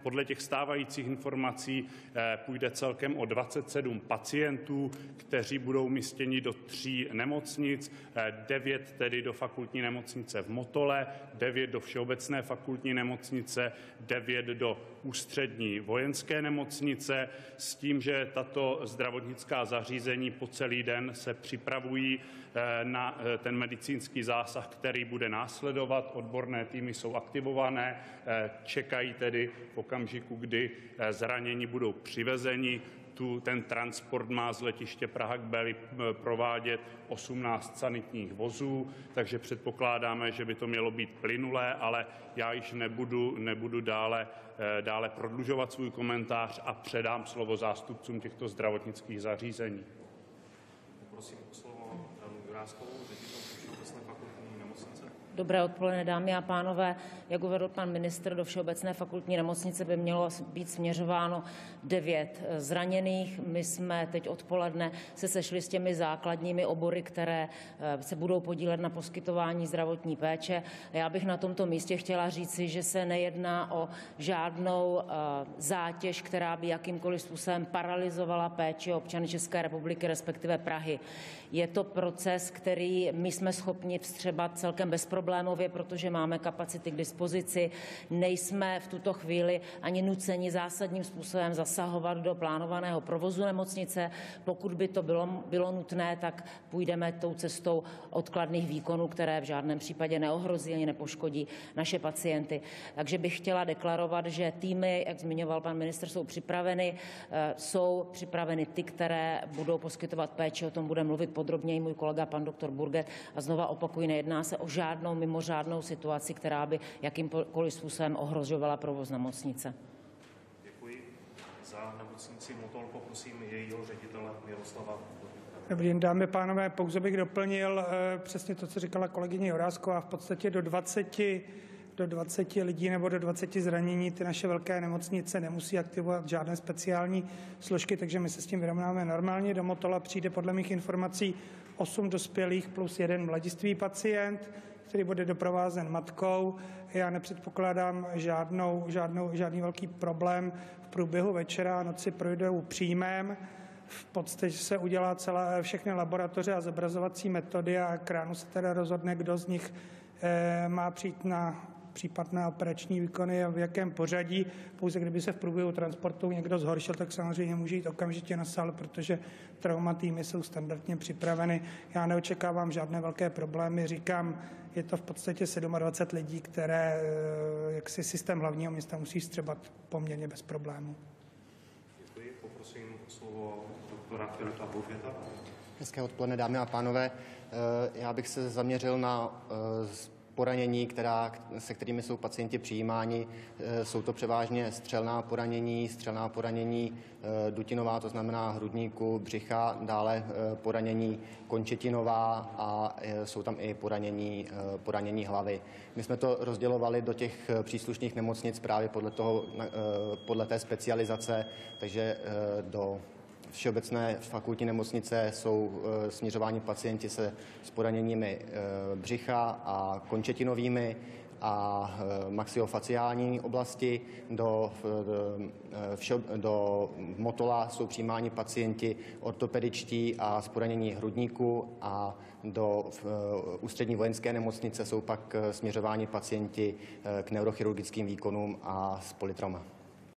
Podle těch stávajících informací půjde celkem o 27 pacientů, kteří budou umístěni do 3 nemocnic, 9 tedy do fakultní nemocnice v Motole, 9 do Všeobecné fakultní nemocnice, 9 do Ústřední vojenské nemocnice, s tím, že tato zdravotnická zařízení po celý den se připravují na ten medicínský zásah, který bude následovat. Odborné týmy jsou aktivované, čekají tedy v okamžiku, kdy zranění budou přivezeni. Ten transport má z letiště Praha k Beli provádět 18 sanitních vozů, takže předpokládáme, že by to mělo být plynulé, ale já již nebudu dále prodlužovat svůj komentář a předám slovo zástupcům těchto zdravotnických zařízení. Prosím o slovo Danu Juráskovou, ředitel Všeobecné fakultní nemocnice. Dobré odpoledne, dámy a pánové. Jak uvedl pan ministr, do Všeobecné fakultní nemocnice by mělo být směřováno 9 zraněných. My jsme teď odpoledne se sešli s těmi základními obory, které se budou podílet na poskytování zdravotní péče. Já bych na tomto místě chtěla říci, že se nejedná o žádnou zátěž, která by jakýmkoliv způsobem paralyzovala péči občany České republiky, respektive Prahy. Je to proces, který my jsme schopni vstřebat celkem bezproblémově, protože máme kapacity k dispozici. Nejsme v tuto chvíli ani nuceni zásadním způsobem zasahovat do plánovaného provozu nemocnice. Pokud by to bylo nutné, tak půjdeme tou cestou odkladných výkonů, které v žádném případě neohrozí ani nepoškodí naše pacienty. Takže bych chtěla deklarovat, že týmy, jak zmiňoval pan ministr, jsou připraveny ty, které budou poskytovat péči. O tom bude mluvit podrobněji můj kolega pan doktor Burget. A znova opakuji, nejedná se o žádnou mimořádnou situaci, která by jakýmkoliv způsobem ohrožovala provoz nemocnice. Děkuji. Za nemocnici Motol poprosím jejího ředitele Miroslava. Dobrý den, dámy a pánové, pouze bych doplnil přesně to, co říkala kolegyně Jurásková. V podstatě do 20 lidí nebo do 20 zranění ty naše velké nemocnice nemusí aktivovat žádné speciální složky, takže my se s tím vyrovnáme normálně. Do Motola přijde podle mých informací 8 dospělých plus 1 mladistvý pacient, který bude doprovázen matkou. Já nepředpokládám žádný velký problém. V průběhu večera a noci projdou příjmem. V podstatě se udělá všechny laboratoře a zobrazovací metody a k ránu se teda rozhodne, kdo z nich má přijít na případné operační výkony a v jakém pořadí. Pouze kdyby se v průběhu transportu někdo zhoršil, tak samozřejmě může jít okamžitě na sál, protože trauma týmy jsou standardně připraveny. Já neočekávám žádné velké problémy. Říkám, je to v podstatě 27 lidí, které jaksi systém hlavního města musí vstřebat poměrně bez problémů. Děkuji. Poprosím o slovo doktora Filipa Burgeta. Hezké odpoledne, dámy a pánové. Já bych se zaměřil na poranění, se kterými jsou pacienti přijímáni. Jsou to převážně střelná poranění dutinová, to znamená hrudníku, břicha, dále poranění končetinová a jsou tam i poranění hlavy. My jsme to rozdělovali do těch příslušných nemocnic právě podle té specializace, takže do Všeobecné fakultní nemocnice jsou směřováni pacienti se s poraněními břicha a končetinovými a maxiofaciální oblasti. Do Motola jsou přijímáni pacienti ortopedičtí a s poranění hrudníku a do Ústřední vojenské nemocnice jsou pak směřováni pacienti k neurochirurgickým výkonům a s polytrauma.